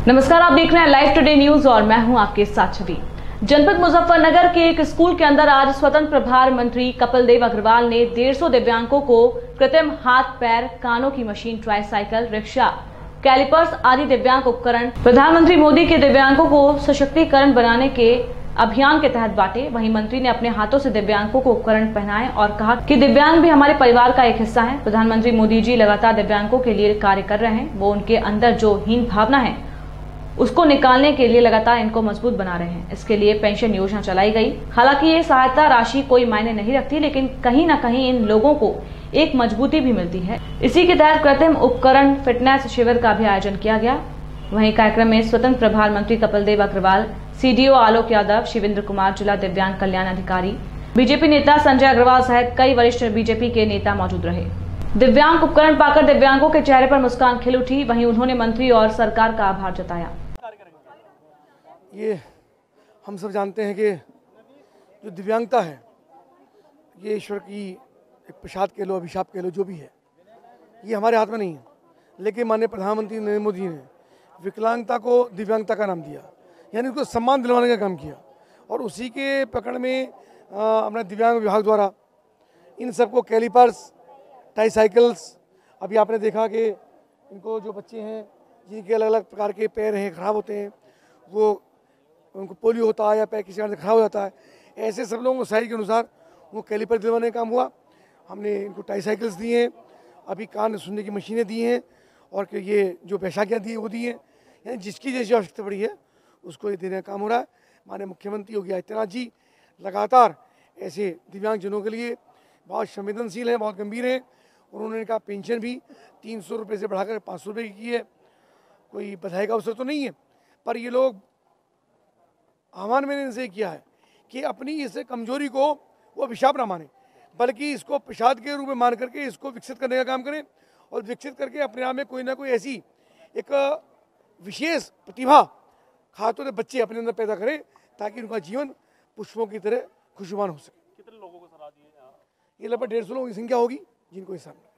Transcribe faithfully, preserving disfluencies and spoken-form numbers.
नमस्कार, आप देख रहे हैं लाइव टुडे न्यूज और मैं हूं आपके साथ छवि। जनपद मुजफ्फरनगर के एक स्कूल के अंदर आज स्वतंत्र प्रभार मंत्री कपिल देव अग्रवाल ने डेढ़ सौ दिव्यांगों को कृत्रिम हाथ पैर कानों की मशीन, ट्राईसाइकिल, रिक्शा, कैलिपर्स आदि दिव्यांग उपकरण प्रधानमंत्री मोदी के दिव्यांगों को सशक्तिकरण बनाने के अभियान के तहत बांटे। वहीं मंत्री ने अपने हाथों से दिव्यांगों को उपकरण पहनाए और कहा कि दिव्यांग भी हमारे परिवार का एक हिस्सा है। प्रधानमंत्री मोदी जी लगातार दिव्यांगों के लिए कार्य कर रहे हैं। वो उनके अंदर जो हीन भावना है उसको निकालने के लिए लगातार इनको मजबूत बना रहे हैं। इसके लिए पेंशन योजना चलाई गई। हालांकि ये सहायता राशि कोई मायने नहीं रखती, लेकिन कहीं ना कहीं इन लोगों को एक मजबूती भी मिलती है। इसी के तहत कृत्रिम उपकरण फिटनेस शिविर का भी आयोजन किया गया। वहीं कार्यक्रम में स्वतंत्र प्रभार मंत्री कपिल देव अग्रवाल, सीडीओ आलोक यादव, शिवेंद्र कुमार, जिला दिव्यांग कल्याण अधिकारी, बीजेपी नेता संजय अग्रवाल सहित कई वरिष्ठ बीजेपी के नेता मौजूद रहे। दिव्यांग उपकरण पाकर दिव्यांगों के चेहरे पर मुस्कान खिल उठी। वहीं उन्होंने मंत्री और सरकार का आभार जताया। ये हम सब जानते हैं कि जो दिव्यांगता है ये ईश्वर की एक प्रसाद कह लो, अभिशाप कह लो, जो भी है, ये हमारे हाथ में नहीं है। लेकिन माननीय प्रधानमंत्री नरेंद्र मोदी ने विकलांगता को दिव्यांगता का नाम दिया, यानी उसको सम्मान दिलवाने का काम किया। और उसी के पकड़ में अपने दिव्यांग विभाग द्वारा इन सबको कैलिपर्स, ट्राईसाइकिल्स, अभी आपने देखा कि इनको जो बच्चे हैं जिनके अलग अलग प्रकार के पैर हैं, खराब होते हैं, वो उनको पोलियो होता है या पैर किसी कारण से खराब हो जाता है, ऐसे सब लोगों को साइज के अनुसार वो कैलिपर दिलवाने का काम हुआ। हमने इनको ट्राईसाइकिल्स दिए हैं, अभी कान सुनने की मशीनें दी हैं और कि ये जो बैसाखियाँ दी हैं वो दी हैं। यानी जिसकी जैसी आवश्यकता पड़ी है उसको ये देने का काम हो रहा है। माननीय मुख्यमंत्री योगी आदित्यनाथ जी लगातार ऐसे दिव्यांगजनों के लिए बहुत संवेदनशील हैं, बहुत गंभीर हैं। उन्होंने कहा पेंशन भी तीन सौ रुपये से बढ़ाकर पाँच सौ रुपये की है। कोई बधाई का अवसर तो नहीं है, पर ये लोग आह्वान मैंने इनसे किया है कि अपनी इस कमजोरी को वो अभिशाप ना माने, बल्कि इसको प्रसाद के रूप में मान करके इसको विकसित करने का काम करें और विकसित करके अपने आप में कोई ना कोई ऐसी एक विशेष प्रतिभा खासतौर से बच्चे अपने अंदर पैदा करें ताकि उनका जीवन पुष्पों की तरह खुशबूदार हो सके। कितने लोगों को सलाह दी है? ये लगभग डेढ़ सौ लोगों की संख्या होगी जिनको ये सामने